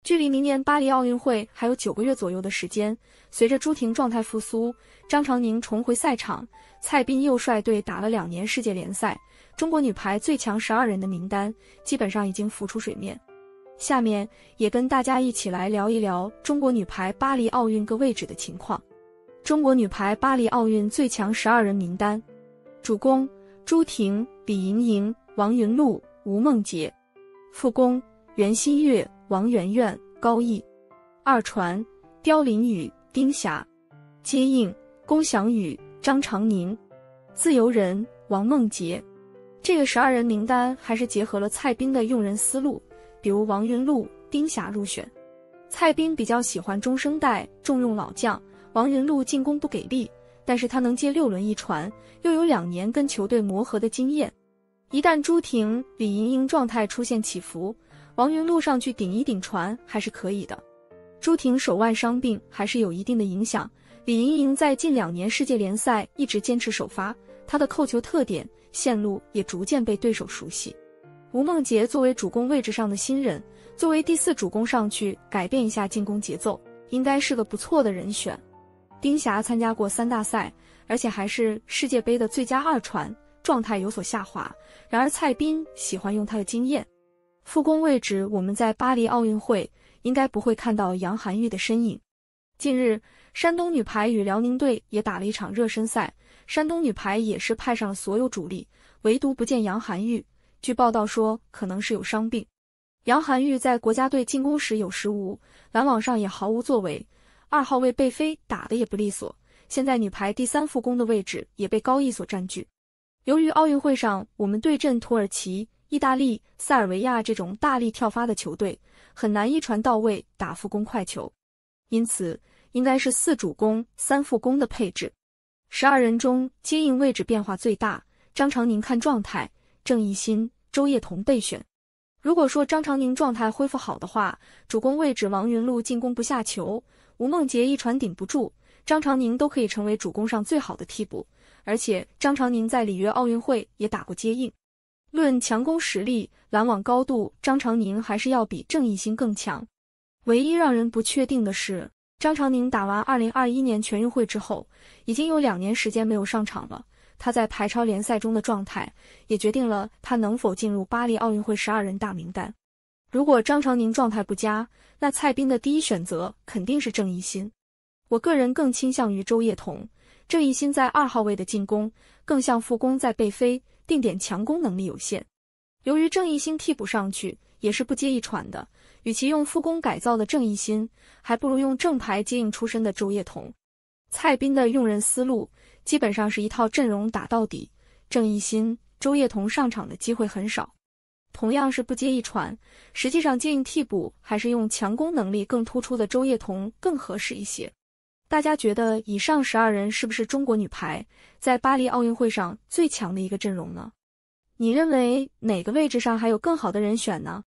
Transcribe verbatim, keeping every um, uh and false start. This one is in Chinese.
距离明年巴黎奥运会还有九个月左右的时间，随着朱婷状态复苏，张常宁重回赛场，蔡斌又率队打了两年世界联赛，中国女排最强十二人的名单基本上已经浮出水面。下面也跟大家一起来聊一聊中国女排巴黎奥运各位置的情况。中国女排巴黎奥运最强十二人名单：主攻朱婷、李盈莹、王云璐、吴梦洁；副攻袁心玥、王媛媛、高毅；二传刁琳宇、丁霞；接应龚翔宇、张常宁；自由人王梦洁。这个十二人名单还是结合了蔡斌的用人思路，比如王云璐、丁霞入选。蔡斌比较喜欢中生代，重用老将。王云璐进攻不给力，但是他能接六轮一传，又有两年跟球队磨合的经验。一旦朱婷、李盈莹状态出现起伏，王云璐上去顶一顶传还是可以的。朱婷手腕伤病还是有一定的影响，李盈莹在近两年世界联赛一直坚持首发，她的扣球特点、线路也逐渐被对手熟悉。吴梦洁作为主攻位置上的新人，作为第四主攻上去改变一下进攻节奏，应该是个不错的人选。丁霞参加过三大赛，而且还是世界杯的最佳二传，状态有所下滑，然而蔡斌喜欢用他的经验。副攻位置我们在巴黎奥运会应该不会看到杨涵玉的身影。近日，山东女排与辽宁队也打了一场热身赛，山东女排也是派上了所有主力，唯独不见杨涵玉，据报道说可能是有伤病。杨涵玉在国家队进攻时有失误，拦网上也毫无作为，二号位贝菲打得也不利索，现在女排第三副攻的位置也被高毅所占据。由于奥运会上我们对阵土耳其、意大利、塞尔维亚这种大力跳发的球队，很难一传到位打副攻快球，因此应该是四主攻、三副攻的配置。十二人中接应位置变化最大，张常宁看状态，郑义欣、周叶彤备选。如果说张常宁状态恢复好的话，主攻位置王云璐进攻不下球，吴梦洁一传顶不住，张常宁都可以成为主攻上最好的替补，而且张常宁在里约奥运会也打过接应。论强攻实力、拦网高度，张常宁还是要比郑义欣更强。唯一让人不确定的是，张常宁打完二零二一年全运会之后，已经有两年时间没有上场了，他在排超联赛中的状态也决定了他能否进入巴黎奥运会十二人大名单。如果张常宁状态不佳，那蔡斌的第一选择肯定是郑义欣。我个人更倾向于周叶彤，郑义欣在二号位的进攻更像副攻在贝菲，定点强攻能力有限。由于郑义欣替补上去也是不接一传的，与其用副攻改造的郑义欣，还不如用正牌接应出身的周叶彤。蔡斌的用人思路基本上是一套阵容打到底，郑义欣、周叶彤上场的机会很少。同样是不接一传，实际上接应替补还是用强攻能力更突出的周叶彤更合适一些。大家觉得以上十二人是不是中国女排在巴黎奥运会上最强的一个阵容呢？你认为哪个位置上还有更好的人选呢？